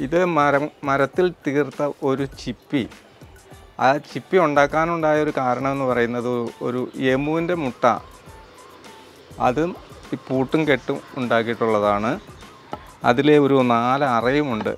ഇത് മരത്തിൽ തീർത്ത ഒരു ചിപ്പി. ആ ചിപ്പി ഉണ്ടാക്കാനുണ്ടായ ഒരു കാരണം എന്ന് പറയുന്നത് ഒരു എമുവിൻ്റെ മുട്ട, അതും ഈ പൂട്ടും കെട്ടും ഉണ്ടാക്കിയിട്ടുള്ളതാണ്. അതിലെ ഒരു 4 അറയുമുണ്ട്.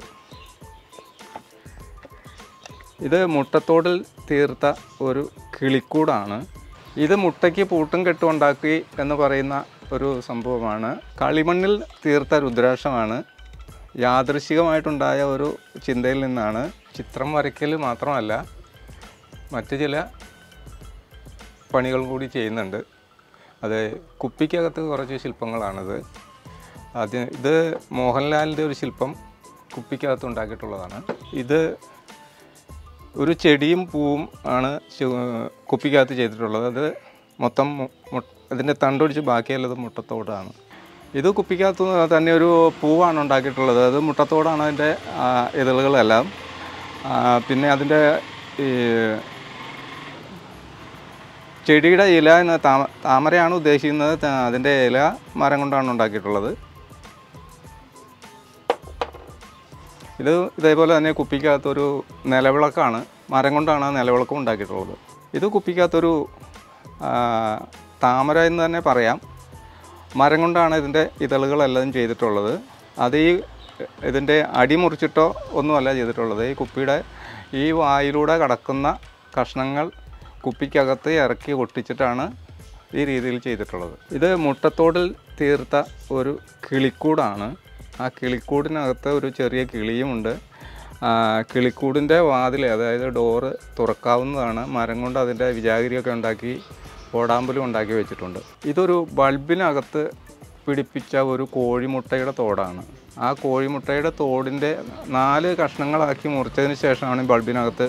ഇത് മുട്ടത്തോടിൽ തീർത്ത ഒരു കിളിക്കൂടാണ്. ഇത് മുട്ടയ്ക്ക് പൂട്ടും കെട്ടും ഉണ്ടാക്കി എന്ന് പറയുന്ന ഒരു സംഭവമാണ്. കളിമണ്ണിൽ തീർത്ത രുദ്രാക്ഷമാണ്. യാദൃശ്ചികമായിട്ടുണ്ടായ ഒരു ചിന്തയിൽ നിന്നാണ്. ചിത്രം വരയ്ക്കൽ മാത്രമല്ല, മറ്റു ചില പണികൾ കൂടി ചെയ്യുന്നുണ്ട്. അത് കുപ്പിക്കകത്ത് കുറച്ച് ശില്പങ്ങളാണിത്. ഇത് മോഹൻലാലിൻ്റെ ഒരു ശില്പം കുപ്പിക്കകത്ത് ഉണ്ടാക്കിയിട്ടുള്ളതാണ്. ഇത് ഒരു ചെടിയും പൂവും ആണ് കുപ്പിക്കകത്ത് ചെയ്തിട്ടുള്ളത്. അത് മൊത്തം അതിൻ്റെ തണ്ടൊടിച്ച് ബാക്കിയുള്ളത് മുട്ടത്തോടാണ്. ഇത് കുപ്പിക്കകത്ത് തന്നെ ഒരു പൂവാണ് ഉണ്ടാക്കിയിട്ടുള്ളത്. അത് മുട്ടത്തോടാണ് അതിൻ്റെ ഇതളുകളെല്ലാം. പിന്നെ അതിൻ്റെ ഈ ചെടിയുടെ ഇല എന്ന താമരയാണ് ഉദ്ദേശിക്കുന്നത്. അതിൻ്റെ ഇല മരം കൊണ്ടാണ് ഉണ്ടാക്കിയിട്ടുള്ളത്. ഇതേപോലെ തന്നെ കുപ്പിക്കകത്തൊരു നിലവിളക്കാണ്, മരം കൊണ്ടാണ് നിലവിളക്കും ഉണ്ടാക്കിയിട്ടുള്ളത്. ഇത് കുപ്പിക്കകത്തൊരു താമര എന്ന് തന്നെ പറയാം. മരം കൊണ്ടാണ് ഇതിൻ്റെ ഇതളുകളെല്ലാം ചെയ്തിട്ടുള്ളത്. അത് ഇതിൻ്റെ അടി മുറിച്ചിട്ടോ ഒന്നുമല്ല ചെയ്തിട്ടുള്ളത്. ഈ കുപ്പിയുടെ ഈ വായിലൂടെ കടക്കുന്ന കഷ്ണങ്ങൾ കുപ്പിക്കകത്ത് ഇറക്കി ഒട്ടിച്ചിട്ടാണ് ഈ രീതിയിൽ ചെയ്തിട്ടുള്ളത്. ഇത് മുട്ടത്തോടിൽ തീർത്ത ഒരു കിളിക്കൂടാണ്. ആ കിളിക്കൂടിനകത്ത് ഒരു ചെറിയ കിളിയുമുണ്ട്. കിളിക്കൂടിൻ്റെ വാതിൽ, അതായത് ഡോറ് തുറക്കാവുന്നതാണ്. മരം കൊണ്ട് അതിൻ്റെ വിജാഗിരിയൊക്കെ ഉണ്ടാക്കി ഓടാമ്പലും ഉണ്ടാക്കി വെച്ചിട്ടുണ്ട്. ഇതൊരു ബൾബിനകത്ത് പിടിപ്പിച്ച ഒരു കോഴിമുട്ടയുടെ തോടാണ്. ആ കോഴിമുട്ടയുടെ തോടിൻ്റെ 4 കഷ്ണങ്ങളാക്കി മുറിച്ചതിന് ശേഷമാണ് ബൾബിനകത്ത്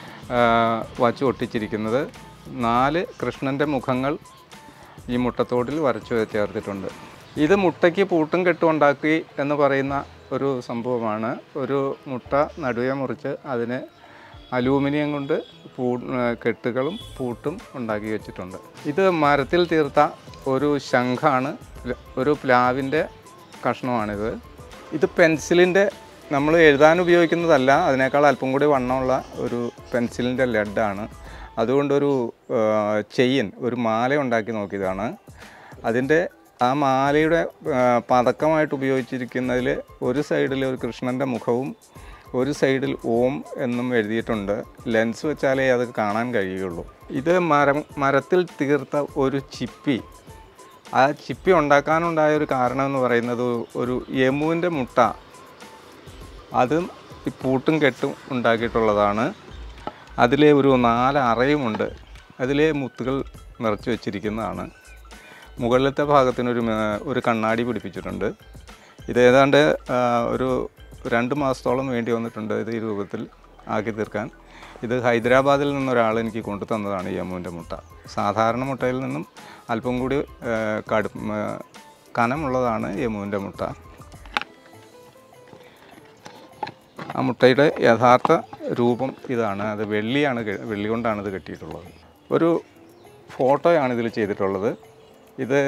വച്ച് ഒട്ടിച്ചിരിക്കുന്നത്. 4 കൃഷ്ണൻ്റെ മുഖങ്ങൾ ഈ മുട്ടത്തോടിൽ വരച്ചു ചേർത്തിട്ടുണ്ട്. ഇത് മുട്ടയ്ക്ക് പൂട്ടും കെട്ടും ഉണ്ടാക്കി എന്ന് പറയുന്ന ഒരു സംഭവമാണ്. ഒരു മുട്ട നടുവെ മുറിച്ച് അതിന് അലൂമിനിയം കൊണ്ട് കെട്ടുകളും പൂട്ടും ഉണ്ടാക്കി വെച്ചിട്ടുണ്ട്. ഇത് മരത്തിൽ തീർത്ത ഒരു ശംഖാണ്. ഒരു പ്ലാവിൻ്റെ കഷ്ണമാണിത്. ഇത് പെൻസിലിൻ്റെ, നമ്മൾ എഴുതാൻ ഉപയോഗിക്കുന്നതല്ല, അതിനേക്കാൾ അല്പം കൂടി വണ്ണമുള്ള ഒരു പെൻസിലിൻ്റെ ലെഡാണ്. അതുകൊണ്ടൊരു ചെയിൻ, ഒരു മാല ഉണ്ടാക്കി നോക്കിയതാണ്. അതിൻ്റെ ആ മാലയുടെ പതക്കമായിട്ട് ഉപയോഗിച്ചിരിക്കുന്നതിൽ ഒരു സൈഡിൽ ഒരു കൃഷ്ണൻ്റെ മുഖവും ഒരു സൈഡിൽ ഓം എന്നും എഴുതിയിട്ടുണ്ട്. ലെൻസ് വെച്ചാലേ അത് കാണാൻ കഴിയുള്ളൂ. ഇത് മരത്തിൽ തീർത്ത ഒരു ചിപ്പി. ആ ചിപ്പി ഉണ്ടാക്കാനുണ്ടായ ഒരു കാരണം എന്ന് പറയുന്നത് ഒരു എമുവിൻ്റെ മുട്ട, അതും ഈ പൂട്ടും കെട്ടും ഉണ്ടാക്കിയിട്ടുള്ളതാണ്. അതിലെ ഒരു 4 അറയുമുണ്ട്. അതിലെ മുത്തുകൾ നിറച്ച് വെച്ചിരിക്കുന്നതാണ്. മുകളിലത്തെ ഭാഗത്തിനൊരു കണ്ണാടി പിടിപ്പിച്ചിട്ടുണ്ട്. ഇത് ഏതാണ്ട് ഒരു 2 മാസത്തോളം വേണ്ടി വന്നിട്ടുണ്ട് ഇത് ഈ രൂപത്തിൽ ആക്കി തീർക്കാൻ. ഇത് ഹൈദരാബാദിൽ നിന്നൊരാൾ എനിക്ക് കൊണ്ടു തന്നതാണ് ഈ എമുവിൻ്റെ മുട്ട. സാധാരണ മുട്ടയിൽ നിന്നും അല്പം കൂടി കനമുള്ളതാണ് എമുവിൻ്റെ മുട്ട. ആ മുട്ടയുടെ യഥാർത്ഥ രൂപം ഇതാണ്. അത് വെള്ളി കൊണ്ടാണ് ഇത് കെട്ടിയിട്ടുള്ളത്. ഒരു ഫോട്ടോയാണ് ഇതിൽ ചെയ്തിട്ടുള്ളത്. ഇത്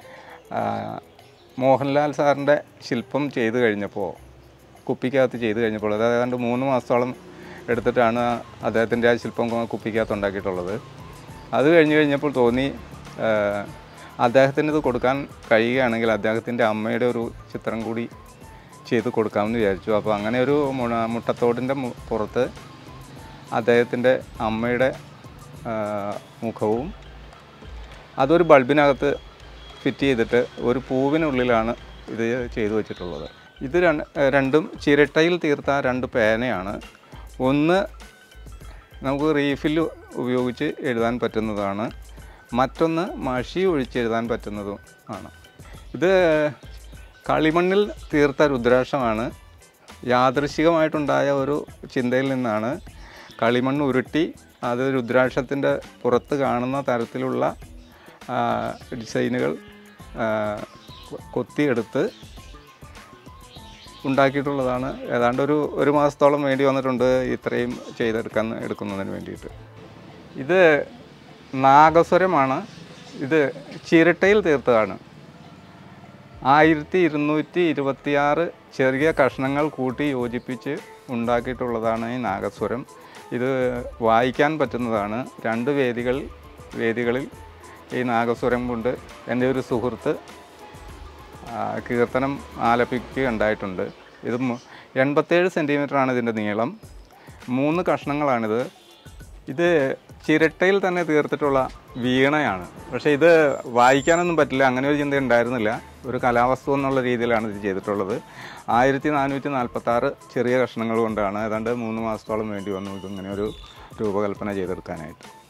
മോഹൻലാൽ സാറിൻ്റെ ശില്പം ചെയ്ത് കഴിഞ്ഞപ്പോൾ, കുപ്പിക്കകത്ത് ചെയ്ത് കഴിഞ്ഞപ്പോൾ, അത് ഏതാണ്ട് 3 മാസത്തോളം എടുത്തിട്ടാണ് അദ്ദേഹത്തിൻ്റെ ആ ശില്പം കുപ്പിക്കകത്ത് ഉണ്ടാക്കിയിട്ടുള്ളത്. അത് കഴിഞ്ഞപ്പോൾ തോന്നി അദ്ദേഹത്തിന് ഇത് കൊടുക്കാൻ കഴിയുകയാണെങ്കിൽ അദ്ദേഹത്തിൻ്റെ അമ്മയുടെ ഒരു ചിത്രം കൂടി ചെയ്ത് കൊടുക്കാമെന്ന് വിചാരിച്ചു. അപ്പോൾ അങ്ങനെ ഒരു മുട്ടത്തോടിൻ്റെ പുറത്ത് അദ്ദേഹത്തിൻ്റെ അമ്മയുടെ മുഖവും അതൊരു ബൾബിനകത്ത് ഫിറ്റ് ചെയ്തിട്ട് ഒരു പൂവിനുള്ളിലാണ് ഇത് ചെയ്തു വച്ചിട്ടുള്ളത്. ഇത് രണ്ടും ചിരട്ടയിൽ തീർത്ത 2 പേനയാണ്. ഒന്ന് നമുക്ക് റീഫിൽ ഉപയോഗിച്ച് എഴുതാൻ പറ്റുന്നതാണ്, മറ്റൊന്ന് മഷി ഒഴിച്ചെഴുതാൻ പറ്റുന്നതും ആണ്. ഇത് കളിമണ്ണിൽ തീർത്ത രുദ്രാക്ഷമാണ്. യാദൃശ്ചികമായിട്ടുണ്ടായ ഒരു ചിന്തയിൽ നിന്നാണ് കളിമണ്ണ് ഉരുട്ടി അത് രുദ്രാക്ഷത്തിൻ്റെ പുറത്ത് കാണുന്ന തരത്തിലുള്ള ഡിസൈനുകൾ കൊത്തിയെടുത്ത് ഉണ്ടാക്കിയിട്ടുള്ളതാണ്. ഏതാണ്ട് ഒരു മാസത്തോളം വേണ്ടി വന്നിട്ടുണ്ട് ഇത്രയും എടുക്കുന്നതിന് വേണ്ടിയിട്ട്. ഇത് നാഗസ്വരമാണ്. ഇത് ചിരട്ടയിൽ തീർത്തതാണ്. 1226 ചെറിയ കഷ്ണങ്ങൾ കൂട്ടി യോജിപ്പിച്ച് ഉണ്ടാക്കിയിട്ടുള്ളതാണ് ഈ നാഗസ്വരം. ഇത് വായിക്കാൻ പറ്റുന്നതാണ്. 2 വേദികളിൽ ഈ നാഗസ്വരം കൊണ്ട് എൻ്റെ ഒരു സുഹൃത്ത് കീർത്തനം ആലപിക്കുകയുണ്ടായിട്ടുണ്ട്. ഇത് 87 സെൻറ്റിമീറ്ററാണ് ഇതിൻ്റെ നീളം. 3 കഷ്ണങ്ങളാണിത്. ഇത് ചിരട്ടയിൽ തന്നെ തീർത്തിട്ടുള്ള വീണയാണ്. പക്ഷേ ഇത് വായിക്കാനൊന്നും പറ്റില്ല, അങ്ങനെ ഒരു ചിന്ത ഉണ്ടായിരുന്നില്ല. ഒരു കലാവസ്തു എന്നുള്ള രീതിയിലാണ് ഇത് ചെയ്തിട്ടുള്ളത്. 1446 ചെറിയ കഷ്ണങ്ങൾ കൊണ്ടാണ് ഏതാണ്ട് 3 മാസത്തോളം വേണ്ടി വന്നു ഇതിങ്ങനെ ഒരു രൂപകൽപ്പന ചെയ്തെടുക്കാനായിട്ട്.